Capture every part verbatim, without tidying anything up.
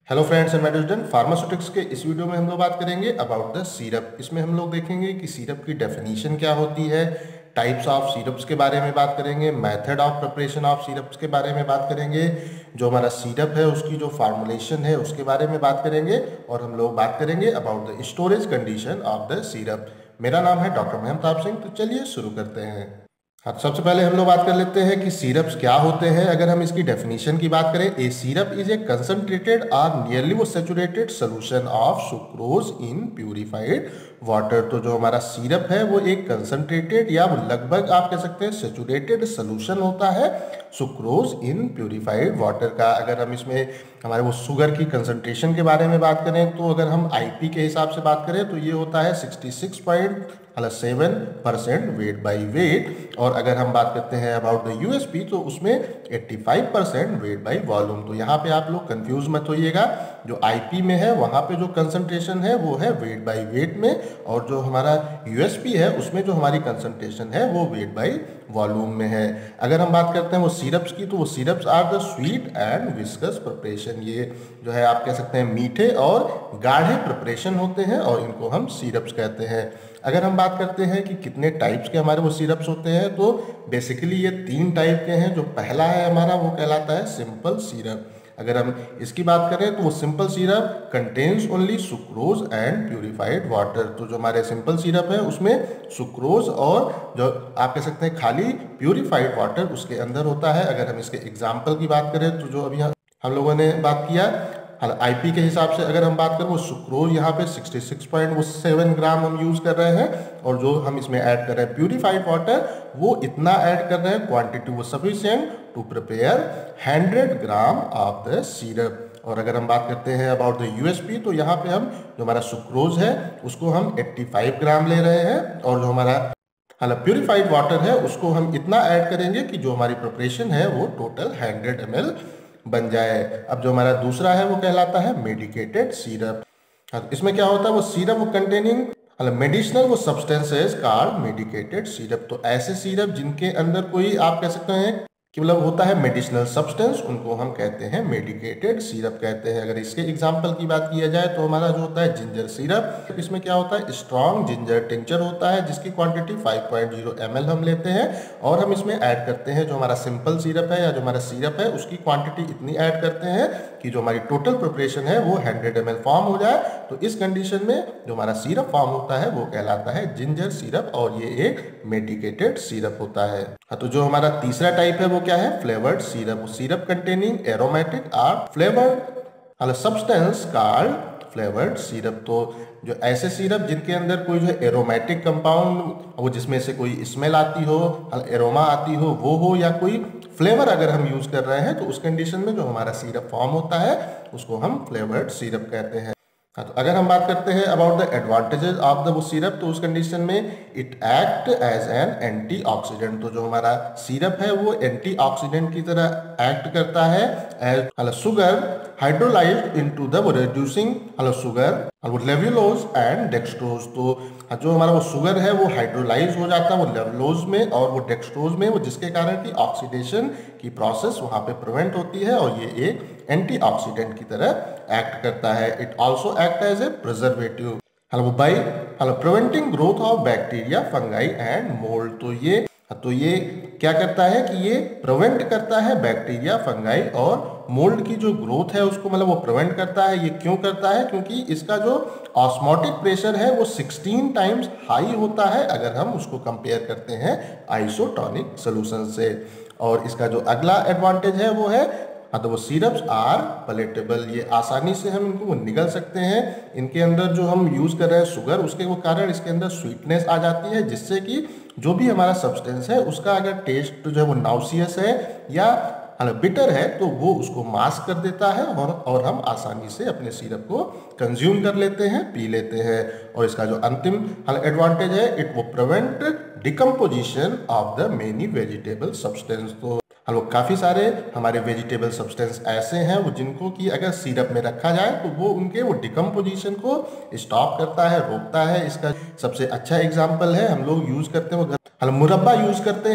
Hello friends and medicine pharmaceutics के इस video में हम लोग बात करेंगे अबाउट द सिरप। इसमें हम लोग देखेंगे कि सिरप की डेफिनेशन क्या होती है, टाइप्स ऑफ सिरप्स के बारे में बात करेंगे, method of preparation of syrups के बारे में बात करेंगे, जो हमारा सिरप है उसकी जो फार्मूलेशन है उसके बारे में बात करेंगे और हम लोग बात करेंगे about the storage condition of the syrup. मेरा नाम है डॉक्टर महमताब सिंह। तो चलिए शुरू करते हैं। हाँ, सबसे पहले हम लोग बात कर लेते हैं कि सिरप्स क्या होते हैं। अगर हम इसकी डेफिनेशन की बात करें, a syrup is a concentrated और नियरली वो saturated solution of sucrose in purified water. तो जो हमारा सिरप है वो एक कंसंट्रेटेड या वो लगभग आप कह सकते हैं सेचुरेटेड सोल्यूशन होता है सुक्रोज इन प्यूरिफाइड वाटर का। अगर हम इसमें हमारे वो शुगर की कंसंट्रेशन के बारे में बात करें तो अगर हम आईपी के हिसाब से बात करें तो ये होता है sixty six point seven percent weight by weight. और अगर हम बात करते हैं अबाउट द यूएसपी तो उसमें eighty five percent weight by volume. तो यहाँ पे आप लोग कंफ्यूज मत होइएगा, जो आईपी में है वहाँ पे जो कंसंट्रेशन है वो है वेट बाई वेट में, और जो हमारा यूएसपी है उसमें जो हमारी कंसंट्रेशन है वो वेट बाई वॉल्यूम में है। अगर हम बात करते हैं वो सिरप्स की, तो वो syrups are the sweet and viscous preparation. ये जो है आप कह सकते हैं मीठे और गाढ़े प्रिपरेशन होते हैं और इनको हम सिरप्स कहते हैं। अगर हम बात करते हैं कि कितने टाइप्स के हमारे वो सिरप्स होते हैं, तो बेसिकली ये तीन टाइप के हैं। जो पहला है हमारा वो कहलाता है सिंपल सिरप। अगर हम इसकी बात करें तो वो simple syrup contains only sucrose and purified water. तो जो हमारे सिंपल सिरप है उसमें सुक्रोज और जो आप कह सकते हैं खाली प्यूरिफाइड वाटर उसके अंदर होता है। अगर हम इसके एग्जाम्पल की बात करें तो जो अभी हम लोगों ने बात किया आईपी के हिसाब से, अगर हम बात करें वो सुक्रोज यहाँ पे sixty six point seven gram हम यूज़ कर रहे हैं, और जो हम इसमें ऐड कर रहे हैं प्यूरिफाइड वाटर वो इतना ऐड कर रहे हैं, क्वांटिटी वो sufficient to prepare hundred gram of the syrup. और अगर हम बात करते हैं अबाउट द यूएसपी तो यहाँ पे हम जो हमारा सुक्रोज है उसको हम एट्टी फाइव ग्राम ले रहे हैं, और जो हमारा हालांकि प्यूरिफाइड वाटर है उसको हम इतना ऐड करेंगे कि जो हमारी प्रिपरेशन है वो टोटल हंड्रेड एम एल बन जाए। अब जो हमारा दूसरा है वो कहलाता है मेडिकेटेड सिरप। इसमें क्या होता है वो सिरप वो कंटेनिंग मेडिसिनल वो सब्सटेंसेस कॉल्ड मेडिकेटेड सिरप। तो ऐसे सिरप जिनके अंदर कोई आप कह सकते हैं कि मतलब होता है मेडिसिनल सब्सटेंस, उनको हम कहते हैं मेडिकेटेड सिरप कहते हैं। अगर इसके एग्जांपल की बात किया जाए तो हमारा जो होता है जिंजर सिरप, इसमें क्या होता है स्ट्रॉन्ग जिंजर टिंचर होता है जिसकी quantity five point zero M L हम लेते हैं, और हम इसमें ऐड करते हैं जो हमारा सिंपल सिरप है या जो हमारा सिरप है उसकी क्वांटिटी इतनी ऐड करते हैं कि जो हमारी टोटल प्रिपरेशन है वो हंड्रेड एम एल फॉर्म हो जाए। तो इस कंडीशन में जो हमारा सिरप फॉर्म होता है वो कहलाता है जिंजर सिरप, और ये एक मेडिकेटेड सिरप होता है। हाँ, तो जो हमारा तीसरा टाइप है वो क्या है flavoured syrup. Syrup containing aromatic और flavoured substance called flavoured syrup. तो जो ऐसे सिरप जिनके अंदर कोई जो एरोमेटिक कंपाउंड वो जिसमें से कोई स्मेल आती हो, एरोमा आती हो वो हो, या कोई फ्लेवर अगर हम यूज कर रहे हैं तो उस कंडीशन में जो हमारा सिरप फॉर्म होता है उसको हम फ्लेवर्ड सिरप कहते हैं। हाँ, तो अगर हम बात करते हैं about the advantages of the वो सिरप, तो उस कंडीशन में it act as an antioxidant. तो जो हमारा सिरप है वो एंटीऑक्सीडेंट की तरह एक्ट करता है as sugar hydrolysed into the reducing sugar levulose and dextrose. तो जो हमारा वो शुगर है वो हाइड्रोलाइज हो जाता है वो लेवुलोज में और वो डेक्सट्रोज में, वो जिसके कारण की ऑक्सीडेशन की प्रोसेस वहाँ पे प्रिवेंट होती है, और ये एक एंटीऑक्सीडेंट की तरह एक्ट करता है। It also act as a preservative hello by hello preventing growth of bacteria fungi and mould. तो ये तो ये क्या करता है कि ये प्रिवेंट करता है बैक्टीरिया फंगाई और मोल्ड की जो ग्रोथ है उसको मतलब वो प्रिवेंट करता है। ये क्यों करता है? क्योंकि इसका जो ऑस्मोटिक प्रेशर है वो सिक्सटीन टाइम्स हाई होता है अगर हम उसको कंपेयर करते हैं आइसोटोनिक सोल्यूशन से। और इसका जो अगला एडवांटेज है वो है हाँ तो वो सिरप्स आर पलेटेबल। ये आसानी से हम इनको निगल सकते हैं। इनके अंदर जो हम यूज़ कर रहे हैं शुगर, उसके वो कारण इसके अंदर स्वीटनेस आ जाती है, जिससे कि जो भी हमारा सब्सटेंस है उसका अगर टेस्ट जो है वो नाउसियस है या बिटर है तो वो उसको मास्क कर देता है, और और हम आसानी से अपने सिरप को कंज्यूम कर लेते हैं, पी लेते हैं। और इसका जो अंतिम एडवांटेज है इट वो prevent decomposition of the many vegetable substance. तो हम काफ़ी सारे हमारे वेजिटेबल सब्सटेंस ऐसे हैं वो जिनको कि अगर सिरप में रखा जाए तो वो उनके वो डिकम्पोजिशन को स्टॉप करता है, रोकता है। इसका सबसे अच्छा एग्जाम्पल है हम लोग यूज़ करते हैं वो हम मुरब्बा यूज़ करते हैं,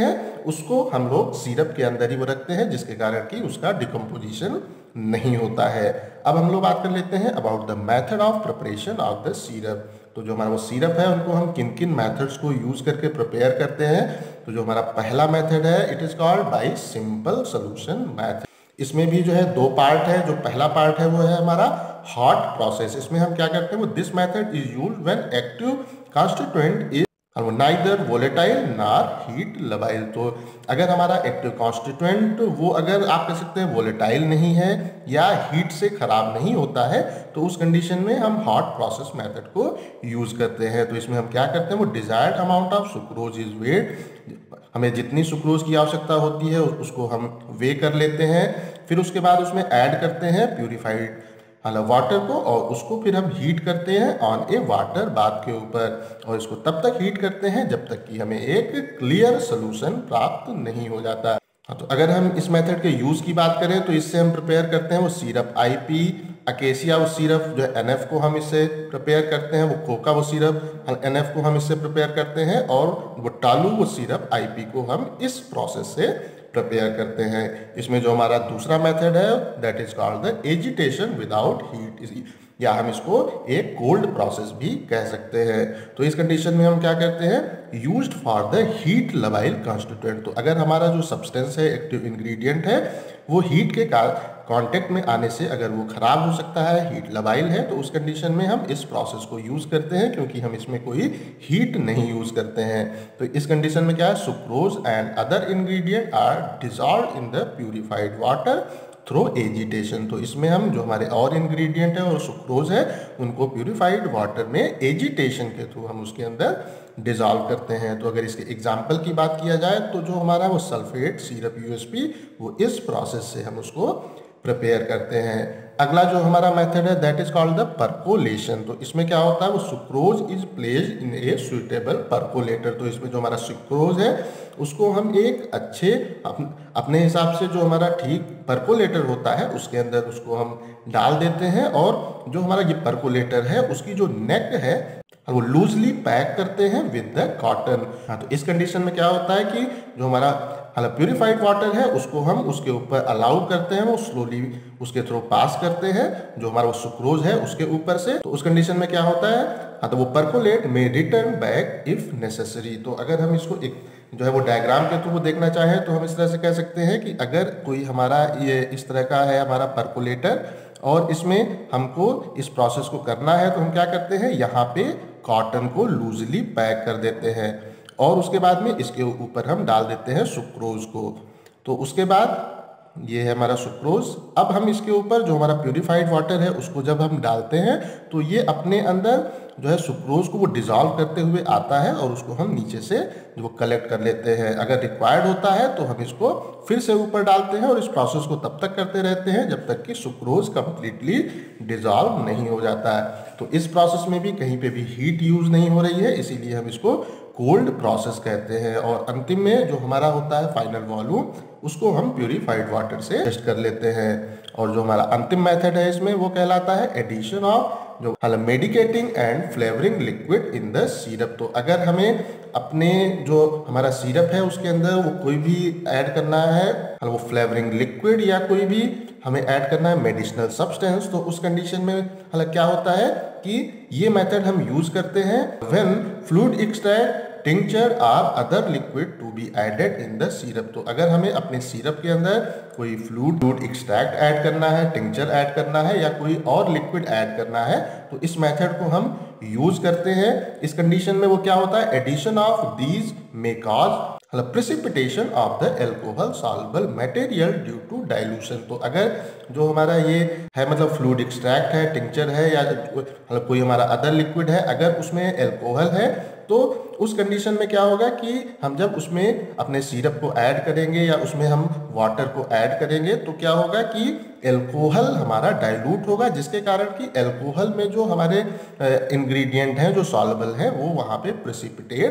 उसको हम लोग सिरप के अंदर ही वो रखते हैं, जिसके कारण कि उसका डिकम्पोजिशन नहीं होता है। अब हम लोग बात कर लेते हैं about the method of preparation of the syrup. तो जो हमारा वो सिरप है उनको हम किन किन मेथड्स को यूज करके प्रिपेयर करते हैं। तो जो हमारा पहला मेथड है it is called by simple solution method. इसमें भी जो है दो पार्ट है। जो पहला पार्ट है वो है हमारा हॉट प्रोसेस। इसमें हम क्या करते हैं, वो this method is used when active constituent is neither volatile nor heat labile. तो अगर हमारा एक्टिव कॉन्स्टिट्यूएंट वो अगर आप कह सकते हैं वोलेटाइल नहीं है या हीट से खराब नहीं होता है, तो उस कंडीशन में हम हॉट प्रोसेस मेथड को यूज करते हैं। तो इसमें हम क्या करते हैं, वो desired amount of sucrose is weighed. हमें जितनी सुक्रोज की आवश्यकता होती है उसको हम वे कर लेते हैं। फिर उसके बाद उसमें ऐड करते हैं प्यूरिफाइड मतलब वाटर को, और उसको फिर हम हीट करते हैं ऑन ए वाटर बाथ के ऊपर। और इसको तब तक हीट करते हैं जब तक कि हमें एक क्लियर सोल्यूशन प्राप्त नहीं हो जाता। हाँ, तो अगर हम इस मेथड के यूज की बात करें तो इससे हम प्रिपेयर करते हैं वो सिरप आईपी, अकेसिया वो सिरप जो है एनएफ को हम इससे प्रिपेयर करते हैं, वो कोका वो सिरप एनएफ को हम इससे प्रिपेयर करते हैं, और वो टालू वो सिरप आईपी को हम इस प्रोसेस से प्रिपेयर करते हैं। इसमें जो हमारा दूसरा मेथड है that is called the agitation without heat, या हम इसको एक कोल्ड प्रोसेस भी कह सकते हैं। तो इस कंडीशन में हम क्या करते हैं, used for the heat labile constituent. तो अगर हमारा जो सब्सटेंस है, एक्टिव इंग्रेडिएंट है, वो हीट के कांटेक्ट में आने से अगर वो खराब हो सकता है, हीट लबाइल है, तो उस कंडीशन में हम इस प्रोसेस को यूज करते हैं, क्योंकि हम इसमें कोई हीट नहीं यूज करते हैं। तो इस कंडीशन में क्या है, sucrose and other ingredient are dissolved in the purified water through agitation. तो इसमें हम जो हमारे और इंग्रेडिएंट है और सुक्रोज है उनको प्यूरिफाइड वाटर में एजिटेशन के थ्रू हम उसके अंदर डिसॉल्व करते हैं। तो अगर इसके एग्जाम्पल की बात किया जाए तो जो हमारा वो सल्फेट सिरप यूएसपी, वो इस प्रोसेस से हम उसको प्रिपेयर करते हैं। अगला जो हमारा मेथड है that is called the percolation. तो इसमें क्या होता है, वो sucrose is placed in a suitable percolator. तो इसमें जो हमारा सुक्रोज है उसको हम एक अच्छे अप, अपने हिसाब से जो हमारा ठीक परकोलेटर होता है उसके अंदर उसको हम डाल देते हैं, और जो हमारा ये परकोलेटर है उसकी जो नेक है वो लूजली पैक करते हैं विद द कॉटन। हाँ, तो इस कंडीशन में क्या होता है कि जो हमारा मतलब प्यूरिफाइड वाटर है उसको हम उसके ऊपर अलाउ करते हैं, वो स्लोली उसके थ्रू पास करते हैं जो हमारा वो सुक्रोज है उसके ऊपर से। तो उस कंडीशन में क्या होता है, हाँ, तो वो परकोलेट में रिटर्न बैक इफ नेसेसरी। तो अगर हम इसको एक जो है वो डायग्राम के थ्रू वो देखना चाहें तो हम इस तरह से कह सकते हैं कि अगर कोई हमारा ये इस तरह का है हमारा परकोलेटर, और इसमें हमको इस प्रोसेस को करना है, तो हम क्या करते हैं, यहाँ पे कॉटन को लूजली पैक कर देते हैं, और उसके बाद में इसके ऊपर हम डाल देते हैं सुक्रोज को। तो उसके बाद ये है हमारा सुक्रोज। अब हम इसके ऊपर जो हमारा प्यूरिफाइड वाटर है उसको जब हम डालते हैं तो ये अपने अंदर जो है सुक्रोज को वो डिसॉल्व करते हुए आता है, और उसको हम नीचे से वो कलेक्ट कर लेते हैं। अगर रिक्वायर्ड होता है तो हम इसको फिर से ऊपर डालते हैं, और इस प्रोसेस को तब तक करते रहते हैं जब तक कि सुक्रोज कंप्लीटली डिसॉल्व नहीं हो जाता है। तो इस प्रोसेस में भी कहीं पे भी हीट यूज नहीं हो रही है, इसीलिए हम इसको कोल्ड प्रोसेस कहते हैं। और अंतिम में जो हमारा होता है फाइनल वॉल्यूम उसको हम प्यूरिफाइड वाटर से टेस्ट कर लेते हैं। और जो हमारा अंतिम मेथड है इसमें वो कहलाता है एडिशन ऑफ जो medicating and flavouring liquid in the syrup. तो अगर हमें अपने जो हमारा सिरप है उसके अंदर वो कोई भी ऐड करना है, वो फ्लेवरिंग लिक्विड या कोई भी हमें ऐड करना है मेडिसिनल सब्सटेंस, तो उस कंडीशन में हालांकि क्या होता है कि ये मेथड हम यूज करते हैं when fluid extract tincture or other liquid to be added in the syrup. तो अगर हमें अपने सिरप के अंदर कोई फ्लूइड एक्सट्रैक्ट ऐड करना है, टिंचर ऐड करना है, या कोई और लिक्विड ऐड करना है, तो इस मेथड को हम यूज करते हैं। इस कंडीशन में वो क्या होता है, addition of these may cause precipitation of the alcohol soluble material due to dilution. तो अगर जो हमारा ये है मतलब फ्लूइड एक्सट्रैक्ट है, टिंचर है, या मतलब कोई हमारा अदर लिक्विड है, अगर उसमें एल्कोहल है तो उस कंडीशन में क्या होगा कि हम जब उसमें अपने सिरप को ऐड करेंगे या उसमें हम वाटर को ऐड करेंगे तो क्या होगा कि एल्कोहल हमारा डाइल्यूट होगा, जिसके कारण कि एल्कोहल में जो हमारे इंग्रेडिएंट हैं जो सॉल्युबल हैं वो वहाँ पे प्रेसिपिटेट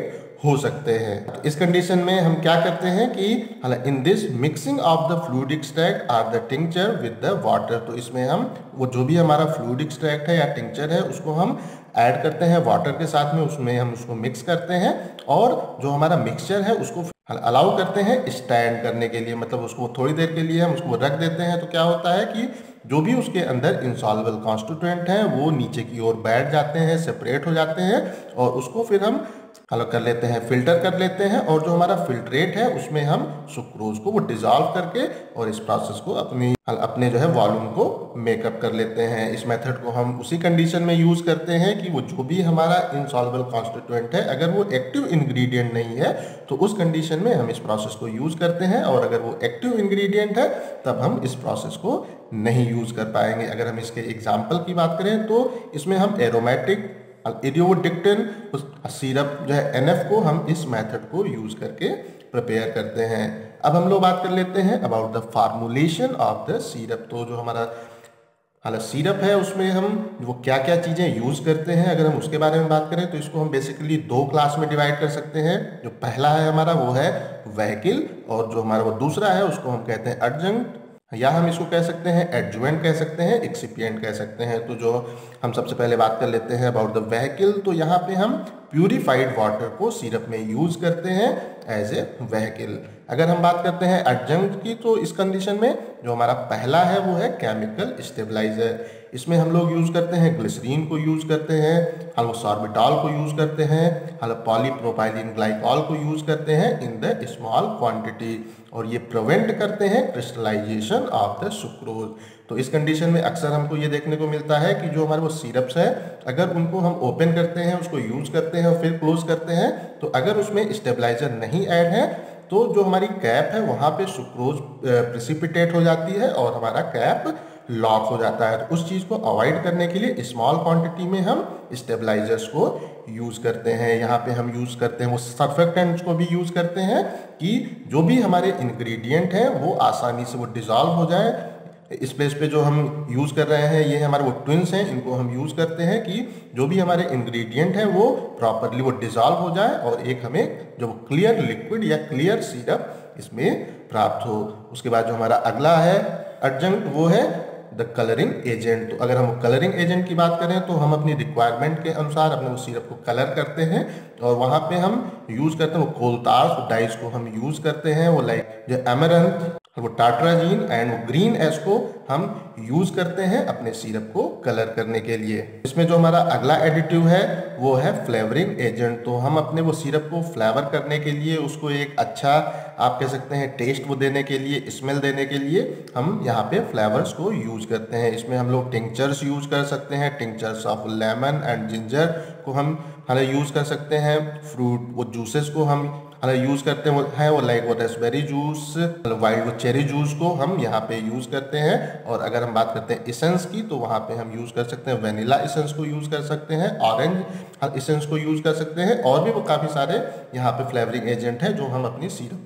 हो सकते हैं। तो इस कंडीशन में हम क्या करते हैं कि in this mixing of the fluid extract or the tincture with the water, तो इसमें हम वो जो भी हमारा फ्लूइड एक्सट्रैक्ट है या टिंचर है उसको हम ऐड करते हैं वाटर के साथ में, उसमें हम उसको मिक्स करते हैं और जो हमारा मिक्सचर है उसको अलाउ करते हैं स्टैंड करने के लिए, मतलब उसको थोड़ी देर के लिए हम उसको रख देते हैं। तो क्या होता है कि जो भी उसके अंदर इंसॉल्युबल कॉन्स्टिट्यूएंट हैं वो नीचे की ओर बैठ जाते हैं, सेपरेट हो जाते हैं और उसको फिर हम अलग कर लेते हैं, फिल्टर कर लेते हैं और जो हमारा फिल्ट्रेट है उसमें हम सुक्रोज को वो डिजॉल्व करके और इस प्रोसेस को अपनी अपने जो है वॉल्यूम को मेकअप कर लेते हैं। इस मेथड को हम उसी कंडीशन में यूज करते हैं कि वो जो भी हमारा इनसॉल्युबल कॉन्स्टिट्यूएंट है अगर वो एक्टिव इंग्रेडिएंट नहीं है तो उस कंडीशन में हम इस प्रोसेस को यूज करते हैं, और अगर वो एक्टिव इंग्रेडिएंट है तब हम इस प्रोसेस को नहीं यूज कर पाएंगे। अगर हम इसके एग्जाम्पल की बात करें तो इसमें हम एरोमेटिक इडियोडिक्टिन सिरप जो है एन एफ को हम इस मेथड को यूज करके प्रिपेयर करते हैं। अब हम लोग बात कर लेते हैं about the formulation of the syrup. तो जो हमारा हालांकि सिरप है उसमें हम वो क्या क्या चीज़ें यूज़ करते हैं, अगर हम उसके बारे में बात करें तो इसको हम बेसिकली दो क्लास में डिवाइड कर सकते हैं। जो पहला है हमारा वो है वेहिकल, और जो हमारा वो दूसरा है उसको हम कहते हैं एडजंक्ट, या हम इसको कह सकते हैं एडजुवेंट कह सकते हैं, एक्सिपिएंट कह सकते हैं। तो जो हम सबसे पहले बात कर लेते हैं अबाउट द वेहिकल, तो यहाँ पे हम प्यूरिफाइड वाटर को सिरप में यूज करते हैं एज ए वेहिकल। अगर हम बात करते हैं एडजंक्ट की तो इस कंडीशन में जो हमारा पहला है वो है केमिकल स्टेबलाइजर। इसमें हम लोग यूज करते हैं ग्लिसरीन को यूज करते हैं, हम सॉर्बिटॉल को यूज करते हैं, हम पॉलीप्रोपाइलिन ग्लाइकॉल को यूज करते हैं इन द स्मॉल क्वांटिटी, और ये प्रिवेंट करते हैं क्रिस्टलाइजेशन ऑफ द सुक्रोज। तो इस कंडीशन में अक्सर हमको ये देखने को मिलता है कि जो हमारे वो सिरप्स है अगर उनको हम ओपन करते हैं, उसको यूज करते हैं और फिर क्लोज करते हैं, तो अगर उसमें स्टेबलाइजर नहीं ऐड है तो जो हमारी कैप है वहाँ पे सुक्रोज प्रेसिपिटेट हो जाती है और हमारा कैप लॉक हो जाता है। तो उस चीज़ को अवॉइड करने के लिए स्मॉल क्वांटिटी में हम स्टेबलाइजर्स को यूज़ करते हैं। यहाँ पे हम यूज़ करते हैं वो सर्फेक्टेंट्स को भी यूज़ करते हैं कि जो भी हमारे इंग्रेडिएंट हैं वो आसानी से वो डिज़ोल्व हो जाए। इस प्लेस पे जो हम यूज़ कर रहे हैं ये हमारे वो ट्विंस हैं, इनको हम यूज़ करते हैं कि जो भी हमारे इंग्रेडिएंट हैं वो प्रॉपरली वो डिज़ोल्व हो जाए और एक हमें जो क्लियर लिक्विड या क्लियर सिरप इसमें प्राप्त हो। उसके बाद जो हमारा अगला है एडजंक्ट वो है द कलरिंग एजेंट। तो अगर हम कलरिंग एजेंट की बात करें तो हम अपनी रिक्वायरमेंट के अनुसार अपने वो सिरप को कलर करते हैं और वहाँ पे हम यूज़ करते हैं वो कोलतास डाइस को हम यूज़ करते हैं, वो लाइक जो एमरंथ, वो टाट्राजीन एंड वो ग्रीन एस को हम यूज करते हैं अपने सिरप को कलर करने के लिए। इसमें जो हमारा अगला एडिटिव है वो है फ्लेवरिंग एजेंट। तो हम अपने वो सिरप को फ्लेवर करने के लिए, उसको एक अच्छा आप कह सकते हैं टेस्ट वो देने के लिए, स्मेल देने के लिए हम यहाँ पे फ्लेवर्स को यूज करते हैं। इसमें हम लोग टिंक्चर्स यूज कर सकते हैं, tinctures of lemon and ginger को हम हमें यूज कर सकते हैं। फ्रूट वो जूसेस को हम यूज करते हैं वो है वो लाइक वो रेस्पबेरी जूस, वाइल्ड वो चेरी जूस को हम यहाँ पे यूज करते हैं। और अगर हम बात करते हैं इसेंस की तो वहाँ पे हम यूज कर सकते हैं वेनिला इसेंस को यूज कर सकते हैं, ऑरेंज इसेंस को यूज कर सकते हैं, और भी वो काफ़ी सारे यहाँ पे फ्लेवरिंग एजेंट है जो हम अपनी सिरप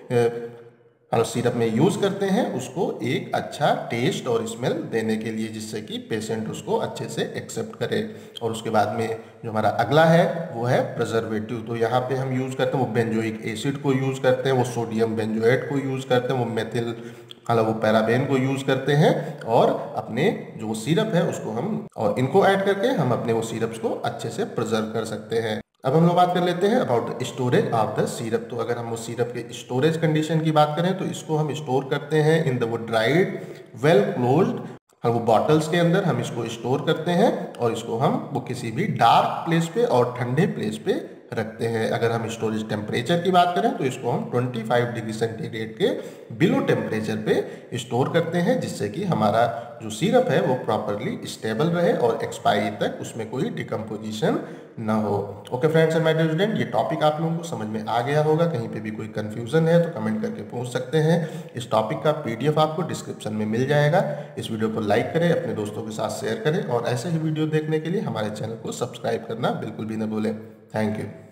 को और सिरप में यूज करते हैं उसको एक अच्छा टेस्ट और स्मेल देने के लिए, जिससे कि पेशेंट उसको अच्छे से एक्सेप्ट करे। और उसके बाद में जो हमारा अगला है वो है प्रिजर्वेटिव। तो यहाँ पे हम यूज करते हैं वो बेंजोइक एसिड को यूज करते हैं, वो सोडियम बेंजोएट को यूज करते हैं, वो मेथिल हालांकि वो पैराबेन को यूज करते हैं, और अपने जो वो सिरप है उसको हम और इनको ऐड करके हम अपने वो सिरप्स को अच्छे से प्रिजर्व कर सकते हैं। अब हम लोग बात कर लेते हैं about the storage of the syrup. तो अगर हम वो सिरप के स्टोरेज कंडीशन की बात करें तो इसको हम स्टोर करते हैं इन द वो ड्राइड वेल क्लोज्ड, हम वो बॉटल्स के अंदर हम इसको स्टोर करते हैं और इसको हम वो किसी भी डार्क प्लेस पे और ठंडे प्लेस पे रखते हैं। अगर हम स्टोरेज टेम्परेचर की बात करें तो इसको हम पच्चीस डिग्री सेंटीग्रेड के बिलो टेम्परेचर पे स्टोर करते हैं, जिससे कि हमारा जो सिरप है वो प्रॉपरली स्टेबल रहे और एक्सपायरी तक उसमें कोई डिकम्पोजिशन ना हो। Okay friends and my dear student, ये टॉपिक आप लोगों को समझ में आ गया होगा। कहीं पे भी कोई कंफ्यूजन है तो कमेंट करके पूछ सकते हैं। इस टॉपिक का पीडीएफ आपको डिस्क्रिप्शन में मिल जाएगा। इस वीडियो को लाइक करें, अपने दोस्तों के साथ शेयर करें, और ऐसे ही वीडियो देखने के लिए हमारे चैनल को सब्सक्राइब करना बिल्कुल भी न भूलें। Thank you.